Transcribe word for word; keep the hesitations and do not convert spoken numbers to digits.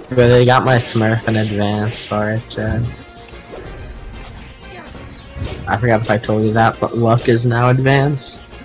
Really got my Smurf in advance, sorry, Chad. I forgot if I told you that, but Luck is now advanced.